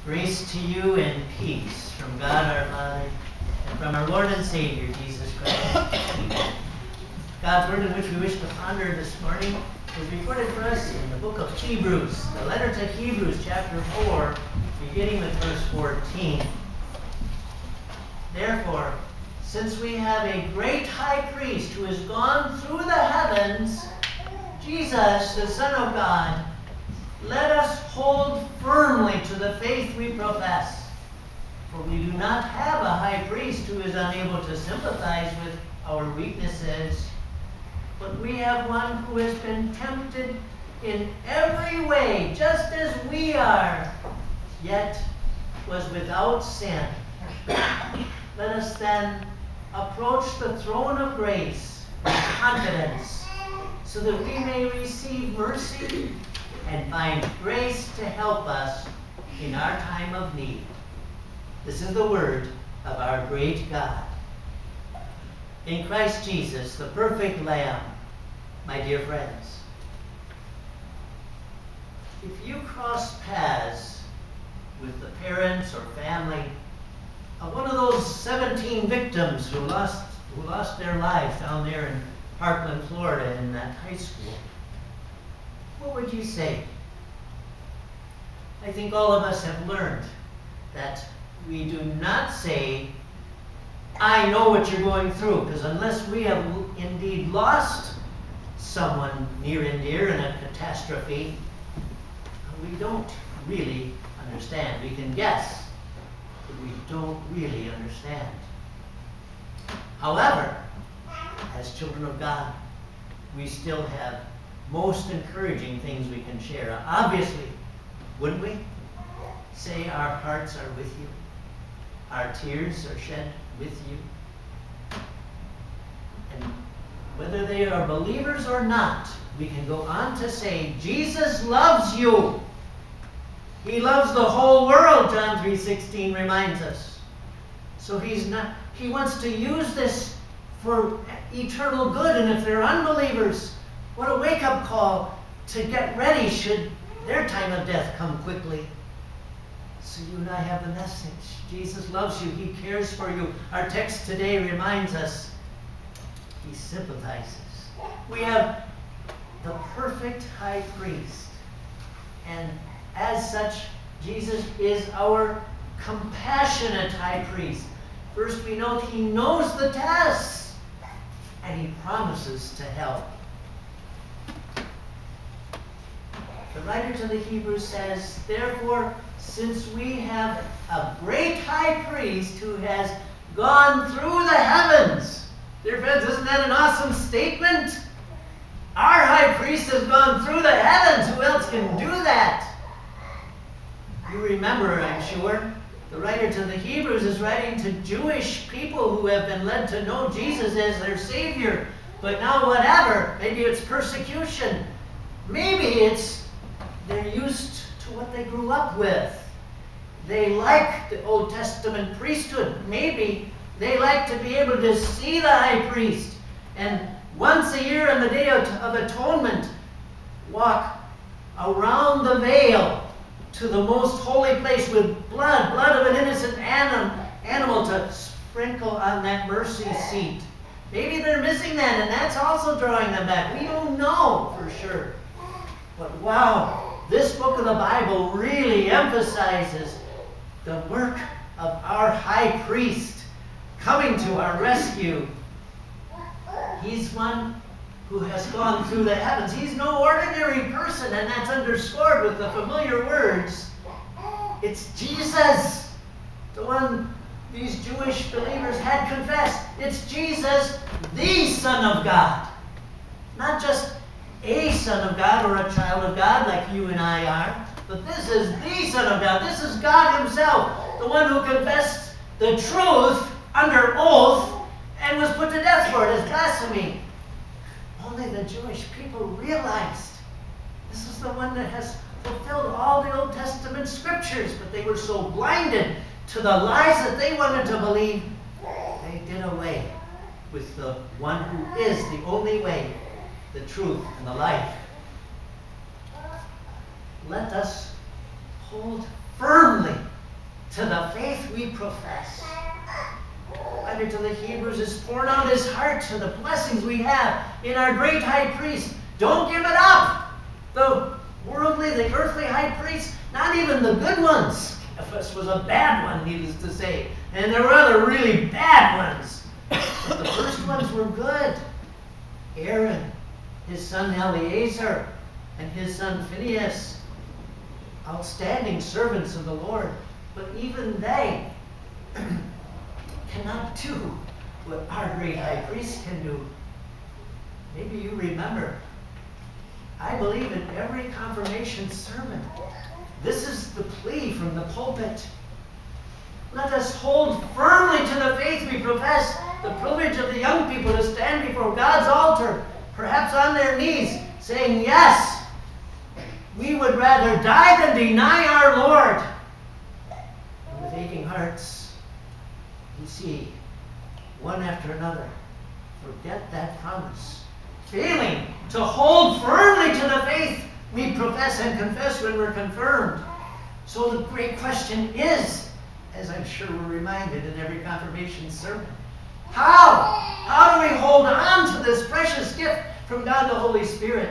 Grace to you and peace from God our Father and from our Lord and Savior, Jesus Christ. God's word in which we wish to ponder this morning is recorded for us in the book of Hebrews, the letter to Hebrews, chapter 4, beginning with verse 14. Therefore, since we have a great high priest who has gone through the heavens, Jesus, the Son of God, let us hold firmly to the faith we profess. For we do not have a high priest who is unable to sympathize with our weaknesses, but we have one who has been tempted in every way, just as we are, yet was without sin. Let us then approach the throne of grace with confidence, so that we may receive mercy and find grace to help us in our time of need. This is the word of our great God. In Christ Jesus, the perfect Lamb, my dear friends, if you cross paths with the parents or family of one of those 17 victims who lost their lives down there in Parkland, Florida, in that high school, what would you say? I think all of us have learned that we do not say, I know what you're going through, because unless we have indeed lost someone near and dear in a catastrophe, we don't really understand. We can guess, but we don't really understand. However, as children of God, we still have most encouraging things we can share. Obviously, wouldn't we say our hearts are with you? Our tears are shed with you? And whether they are believers or not, we can go on to say, Jesus loves you. He loves the whole world, John 3:16 reminds us. So he wants to use this for eternal good. And if they're unbelievers, what a wake-up call to get ready should their time of death come quickly. So you and I have the message. Jesus loves you. He cares for you. Our text today reminds us he sympathizes. We have the perfect high priest. And as such, Jesus is our compassionate high priest. First, we note he knows the tests, and he promises to help. The writer to the Hebrews says, therefore, since we have a great high priest who has gone through the heavens. Dear friends, isn't that an awesome statement? Our high priest has gone through the heavens. Who else can do that? You remember, I'm sure, the writer to the Hebrews is writing to Jewish people who have been led to know Jesus as their Savior. But now whatever, maybe it's persecution. Maybe it's they're used to what they grew up with. They like the Old Testament priesthood. Maybe they like to be able to see the high priest and once a year on the Day of Atonement walk around the veil to the most holy place with blood of an innocent animal to sprinkle on that mercy seat. Maybe they're missing that, and that's also drawing them back. We don't know for sure. But wow, this book of the Bible really emphasizes the work of our high priest coming to our rescue. He's one who has gone through the heavens. He's no ordinary person, and that's underscored with the familiar words. It's Jesus, the one these Jewish believers had confessed. It's Jesus, the Son of God. Not just a son of God or a child of God like you and I are, but this is the Son of God. This is God himself, the one who confessed the truth under oath and was put to death for it as blasphemy. Only the Jewish people realized this is the one that has fulfilled all the Old Testament scriptures, but they were so blinded to the lies that they wanted to believe, they did away with the one who is the only way, the truth, and the life. Let us hold firmly to the faith we profess. The writer to the Hebrews is pouring out his heart to the blessings we have in our great high priest. Don't give it up. The worldly, the earthly high priest, not even the good ones. Caiaphas was a bad one, needless to say. And there were other really bad ones. But the first ones were good. Aaron, his son Eleazar, and his son Phinehas, outstanding servants of the Lord. But even they cannot do what our great high priest can do. Maybe you remember, I believe in every confirmation sermon, this is the plea from the pulpit. Let us hold firmly to the faith we profess, the privilege of the young people to stand before God's altar, perhaps on their knees, saying, yes, we would rather die than deny our Lord. And with aching hearts, we see one after another forget that promise, failing to hold firmly to the faith we profess and confess when we're confirmed. So the great question is, as I'm sure we're reminded in every confirmation sermon, how do we hold on to this precious gift from God the Holy Spirit?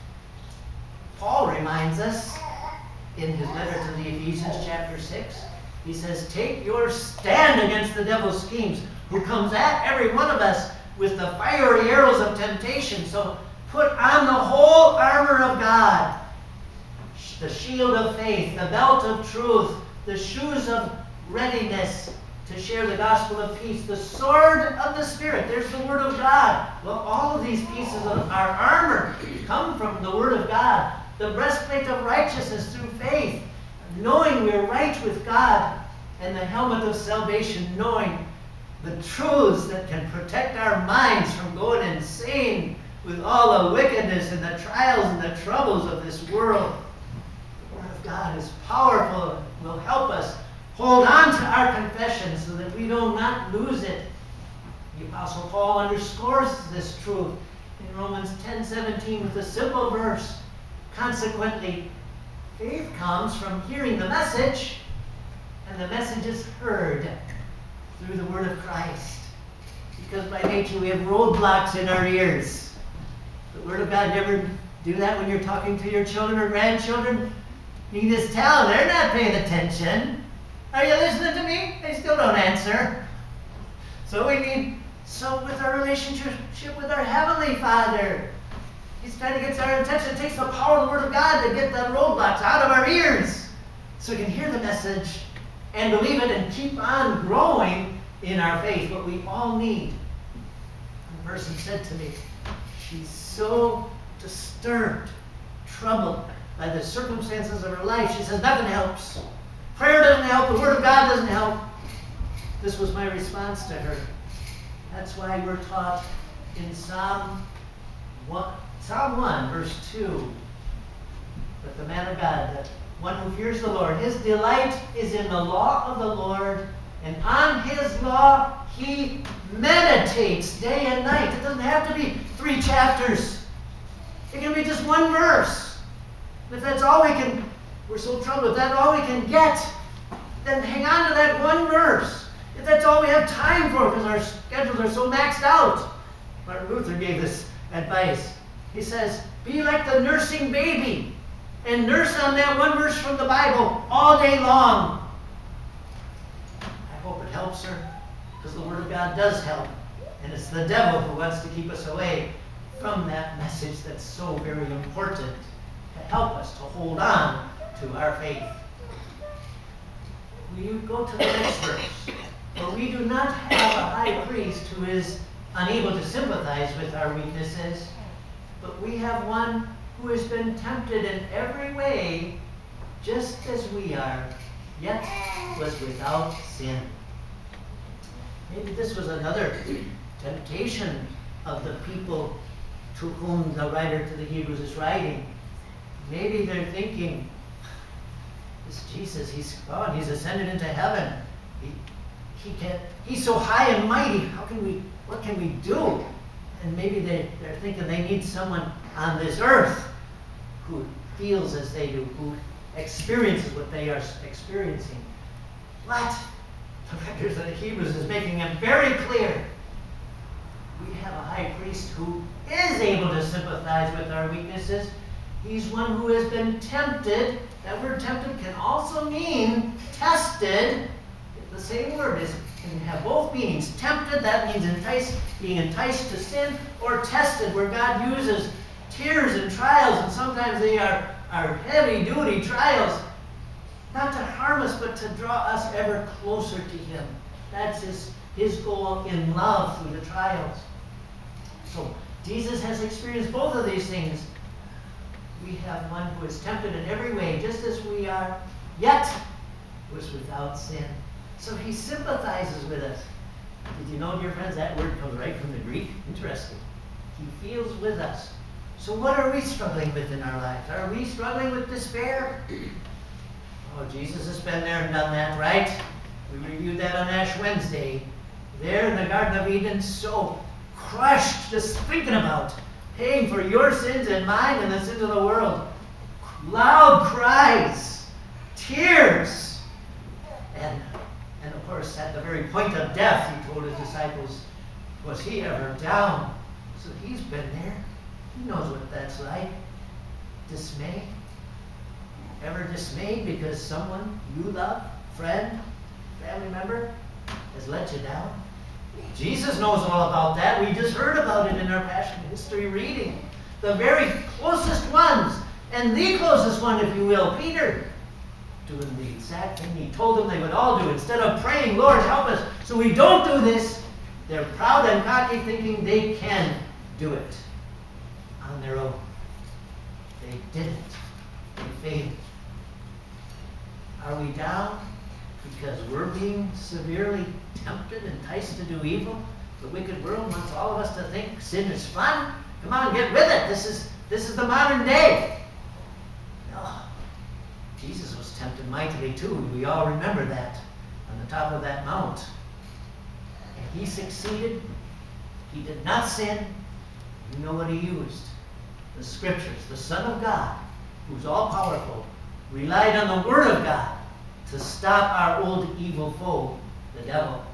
Paul reminds us in his letter to the Ephesians chapter 6. He says, take your stand against the devil's schemes, who comes at every one of us with the fiery arrows of temptation. So put on the whole armor of God, the shield of faith, the belt of truth, the shoes of readiness to share the gospel of peace, the sword of the Spirit. There's the Word of God. Well, all of these pieces of our armor come from the Word of God. The breastplate of righteousness through faith, knowing we're right with God, and the helmet of salvation, knowing the truths that can protect our minds from going insane with all the wickedness and the trials and the troubles of this world. The Word of God is powerful and will help us hold on to our confession so that we do not lose it. The Apostle Paul underscores this truth in Romans 10:17 with a simple verse. Consequently, faith comes from hearing the message, and the message is heard through the word of Christ. Because by nature we have roadblocks in our ears. The Word of God, never do that when you're talking to your children or grandchildren? You can just tell they're not paying attention. Are you listening to me? They still don't answer. So with our relationship with our Heavenly Father, He's trying to get our attention. It takes the power of the Word of God to get the roadblocks out of our ears so we can hear the message and believe it and keep on growing in our faith, what we all need. One person said to me, she's so disturbed, troubled by the circumstances of her life. She says, nothing helps. Prayer doesn't help. The Word of God doesn't help. This was my response to her. That's why we're taught in Psalm 1, verse 2, that the man of God, the one who fears the Lord, his delight is in the law of the Lord, and on his law he meditates day and night. It doesn't have to be 3 chapters. It can be just 1 verse. If that's all we're so troubled, if that's all we can get, then hang on to that 1 verse. If that's all we have time for, because our schedules are so maxed out. Martin Luther gave this advice. He says, be like the nursing baby and nurse on that 1 verse from the Bible all day long. I hope it helps her, because the Word of God does help. And it's the devil who wants to keep us away from that message that's so very important to help us to hold on to our faith. Will you go to the next verse? For we do not have a high priest who is unable to sympathize with our weaknesses, but we have one who has been tempted in every way, just as we are, yet was without sin. Maybe this was another temptation of the people to whom the writer to the Hebrews is writing. Maybe they're thinking, this Jesus, he's gone, he's ascended into heaven. He's so high and mighty. What can we do? And maybe they're thinking they need someone on this earth who feels as they do, who experiences what they are experiencing. But the writer of the Hebrews is making it very clear. We have a high priest who is able to sympathize with our weaknesses. He's one who has been tempted. That word tempted can also mean tested. The same word can have both meanings. Tempted, that means being enticed to sin, or tested, where God uses tears and trials, and sometimes they are heavy-duty trials, not to harm us, but to draw us ever closer to Him. That's His goal in love through the trials. So Jesus has experienced both of these things. We have one who is tempted in every way, just as we are, yet was without sin. So He sympathizes with us. Did you know, dear friends, that word comes right from the Greek? Interesting. He feels with us. So what are we struggling with in our lives? Are we struggling with despair? Oh, Jesus has been there and done that, right? We reviewed that on Ash Wednesday. There in the Garden of Eden, so crushed, just thinking about paying for your sins and mine and the sins of the world. Loud cries, tears, and of course, at the very point of death, He told His disciples, was He ever down? So He's been there. He knows what that's like. Dismay. Ever dismayed because someone you love, friend, family member, has let you down? Jesus knows all about that. We just heard about it in our Passion History reading. The very closest ones, and the closest one, if you will, Peter, doing the exact thing He told them they would all do. Instead of praying, Lord, help us so we don't do this, they're proud and cocky, thinking they can do it on their own. They didn't. They failed. Are we down because we're being severely tempted, enticed to do evil? The wicked world wants all of us to think sin is fun. Come on, get with it. This is the modern day. No. Jesus was tempted mightily too. We all remember that on the top of that mount. And He succeeded. He did not sin. You know what He used? The Scriptures. The Son of God, who's all-powerful, relied on the Word of God to stop our old evil foe, the devil.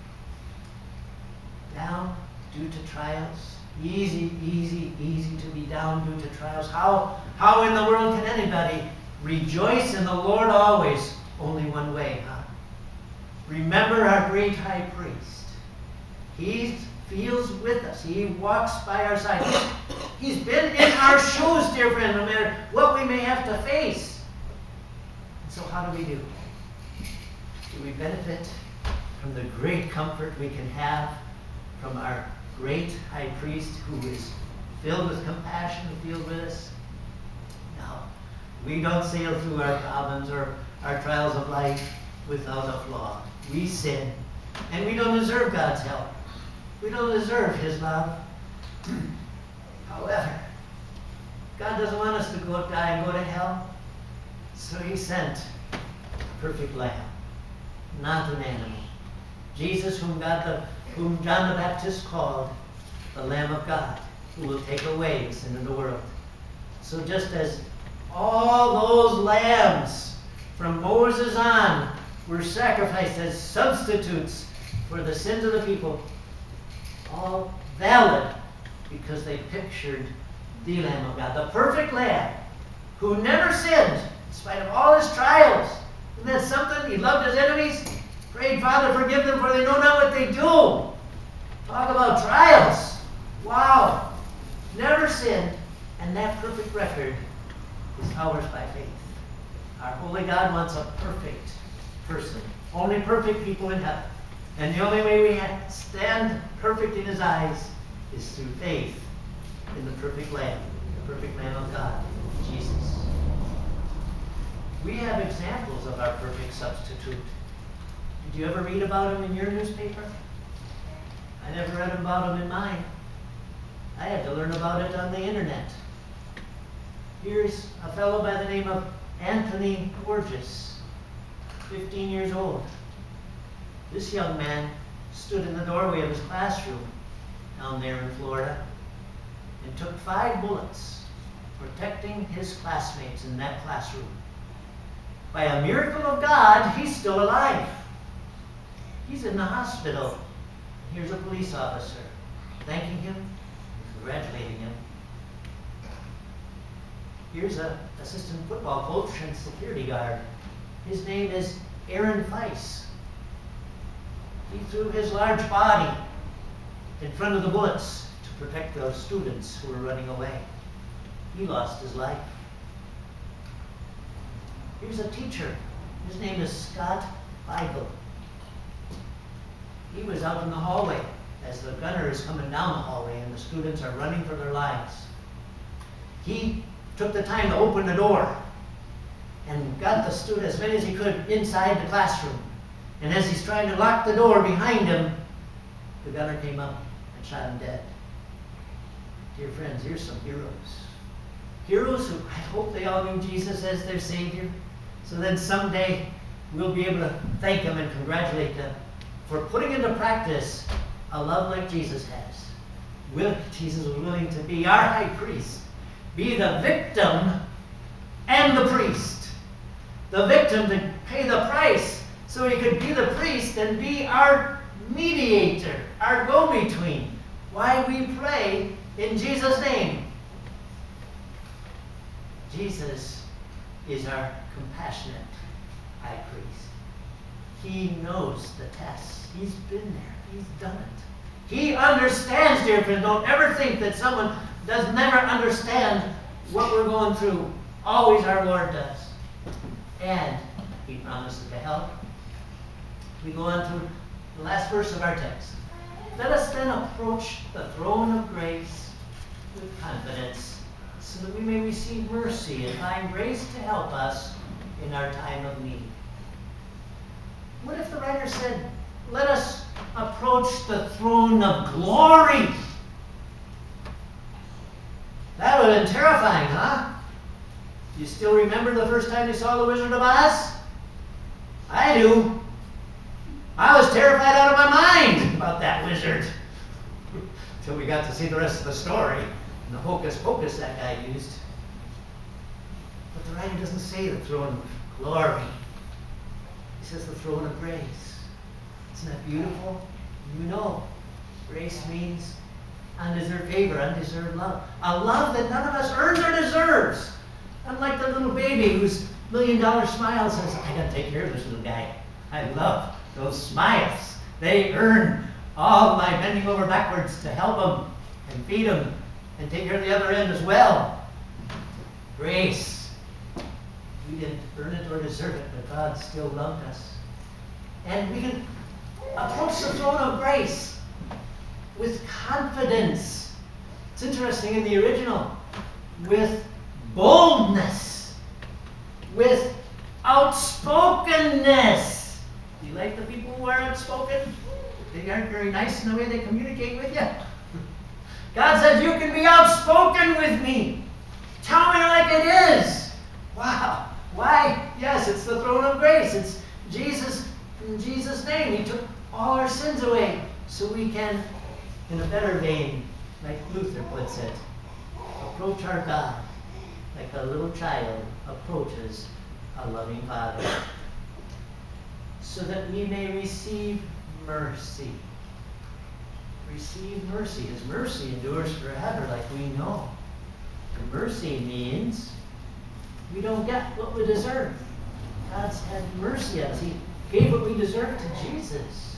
Down due to trials. Easy to be down due to trials. How in the world can anybody rejoice in the Lord always? Only one way, huh? Remember our great high priest. He feels with us. He walks by our side. He's been in our shoes, dear friend, no matter what we may have to face. So how do we do? Do we benefit from the great comfort we can have from our great high priest who is filled with compassion and feels with us? No. We don't sail through our problems or our trials of life without a flaw. We sin, and we don't deserve God's help. We don't deserve His love. However, God doesn't want us to go die and go to hell, so He sent a perfect lamb, not an animal. Jesus, whom John the Baptist called the Lamb of God, who will take away the sin of the world. So just as all those lambs from Moses on were sacrificed as substitutes for the sins of the people, all valid because they pictured the Lamb of God, the perfect Lamb, who never sinned in spite of all His trials. Isn't that something? He loved His enemies, prayed, Father, forgive them, for they know not what they do. Talk about trials. Wow. Never sinned, and that perfect record is ours by faith. Our holy God wants a perfect person. Only perfect people in heaven. And the only way we stand perfect in His eyes is through faith in the perfect Lamb of God, Jesus. We have examples of our perfect substitute. Did you ever read about him in your newspaper? I never read about him in mine. I had to learn about it on the internet. Here's a fellow by the name of Anthony Porges, 15 years old. This young man stood in the doorway of his classroom down there in Florida and took 5 bullets, protecting his classmates in that classroom. By a miracle of God, he's still alive. He's in the hospital. Here's a police officer thanking him, congratulating him. Here's an assistant football coach and security guard. His name is Aaron Feiss. He threw his large body in front of the bullets to protect those students who were running away. He lost his life. Here's a teacher. His name is Scott Beigel. He was out in the hallway as the gunner is coming down the hallway and the students are running for their lives. He took the time to open the door and got the student as many as he could inside the classroom. And as he's trying to lock the door behind him, the gunner came up and shot him dead. Dear friends, here's some heroes. Heroes who I hope they all knew Jesus as their Savior. So then someday we'll be able to thank them and congratulate them for putting into practice a love like Jesus has. Jesus was willing to be our high priest, be the victim and the priest. The victim to pay the price so he could be the priest and be our mediator, our go-between. Why we pray in Jesus' name. Jesus is our compassionate high priest. He knows the tests. He's been there. He's done it. He understands, dear friend. Don't ever think that someone does never understand what we're going through. Always our Lord does. And He promises to help. We go on to the last verse of our text. Let us then approach the throne of grace with confidence, so that we may receive mercy and find grace to help us in our time of need. What if the writer said, let us approach the throne of glory? That would have been terrifying, huh? You still remember the first time you saw The Wizard of Oz? I do. I was terrified out of my mind about that wizard until we got to see the rest of the story and the hocus pocus that guy used. But the writer doesn't say the throne of glory. He says the throne of grace. Isn't that beautiful? You know, grace means undeserved favor, undeserved love. A love that none of us earns or deserves. Unlike the little baby whose $1 million smile says, I gotta take care of this little guy. I love those smiles. They earn all my bending over backwards to help them and feed them and take care of the other end as well. Grace. We didn't earn it or deserve it, but God still loved us. And we can approach the throne of grace with confidence. It's interesting in the original. With boldness. With outspokenness. Do you like the people who are outspoken? They aren't very nice in the way they communicate with you. God says, you can be outspoken with me. Tell me like it is. Wow. Why? Yes, it's the throne of grace. It's Jesus, in Jesus' name. He took all our sins away so we can, in a better vein, like Luther puts it, approach our God like a little child approaches a loving Father, so that we may receive mercy. Receive mercy. His mercy endures forever, like we know. And mercy means we don't get what we deserve. God's had mercy on us. He gave what we deserve to Jesus.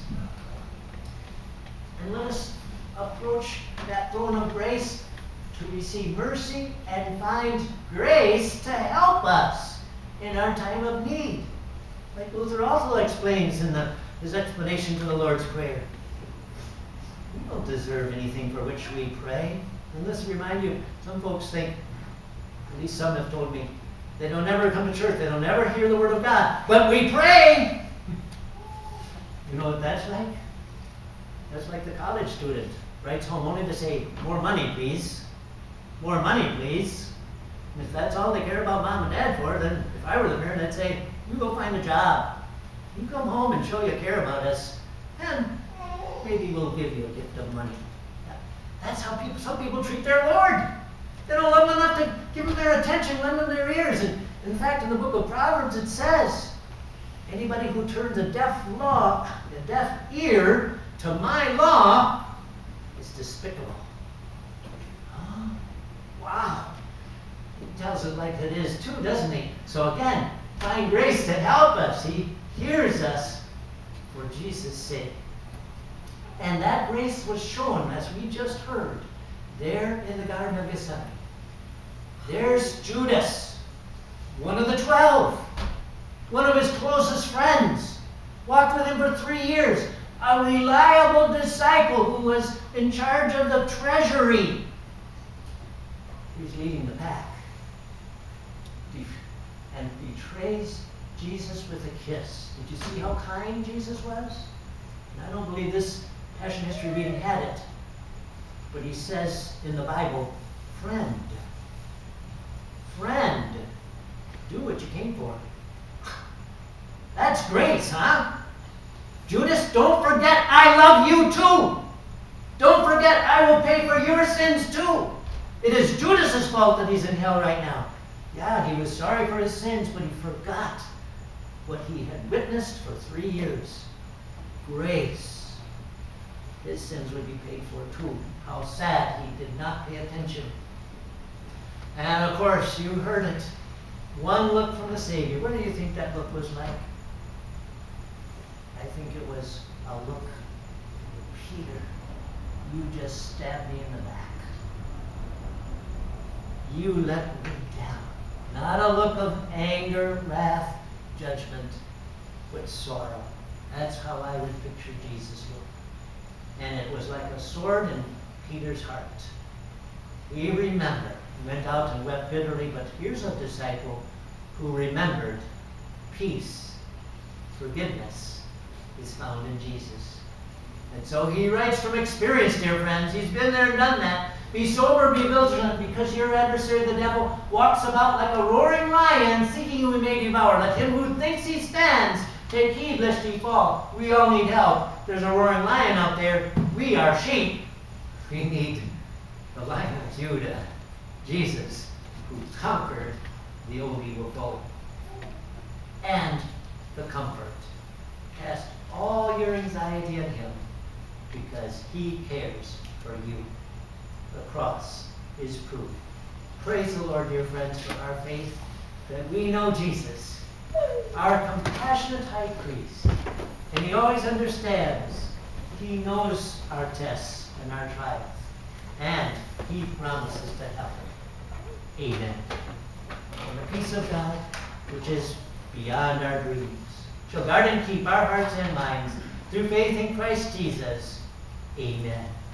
And let us approach that throne of grace to receive mercy and find grace to help us in our time of need. Like Luther also explains in his explanation to the Lord's Prayer. We don't deserve anything for which we pray. And let's remind you, some folks think, at least some have told me, they don't ever come to church, they don't ever hear the Word of God. But we pray! You know what that's like? That's like the college student writes home only to say, more money, please. More money, please. And if that's all they care about mom and dad for, then if I were the parent, I'd say, you go find a job. You come home and show you care about us, and maybe we'll give you a gift of money. That's how some people treat their Lord. They don't love him enough to give him their attention, lend them their ears. And in fact, in the book of Proverbs, it says, Anybody who turns a deaf ear to my law is despicable. Huh? Wow. He tells it like it is too, doesn't he? So again, find grace to help us. He hears us for Jesus' sake. And that grace was shown, as we just heard, there in the Garden of Gethsemane. There's Judas, one of the 12, one of his closest friends, walked with him for 3 years, a reliable disciple who was in charge of the treasury. He's leading the pack and betrays Jesus with a kiss. Did you see how kind Jesus was? And I don't believe this Passion History reading had it, but he says in the Bible, friend, do what you came for. That's grace, huh? Judas, don't forget I love you too. Don't forget I will pay for your sins too. It is Judas's fault that he's in hell right now. Yeah, he was sorry for his sins, but he forgot what he had witnessed for 3 years. Grace. His sins would be paid for too. How sad he did not pay attention. And of course, you heard it. One look from the Savior. What do you think that look was like? I think it was a look, Peter, you just stabbed me in the back. You let me down. Not a look of anger, wrath, judgment, but sorrow. That's how I would picture Jesus look. And it was like a sword in Peter's heart. He remembered. He went out and wept bitterly, but here's a disciple who remembered peace, forgiveness is found in Jesus. And so he writes from experience, dear friends. He's been there and done that. Be sober, be vigilant, because your adversary, the devil, walks about like a roaring lion, seeking whom he may devour. Let him who thinks he stands take heed lest he fall. We all need help. There's a roaring lion out there. We are sheep. We need the Lion of Judah, Jesus, who conquered the old evil foe. And the comfort. Cast all your anxiety on him, because he cares for you. The cross is proof. Praise the Lord, dear friends, for our faith, that we know Jesus, our compassionate high priest, and he always understands. He knows our tests and our trials, and he promises to help. Amen. And the peace of God, which is beyond our dreams, shall guard and keep our hearts and minds through faith in Christ Jesus. Amen.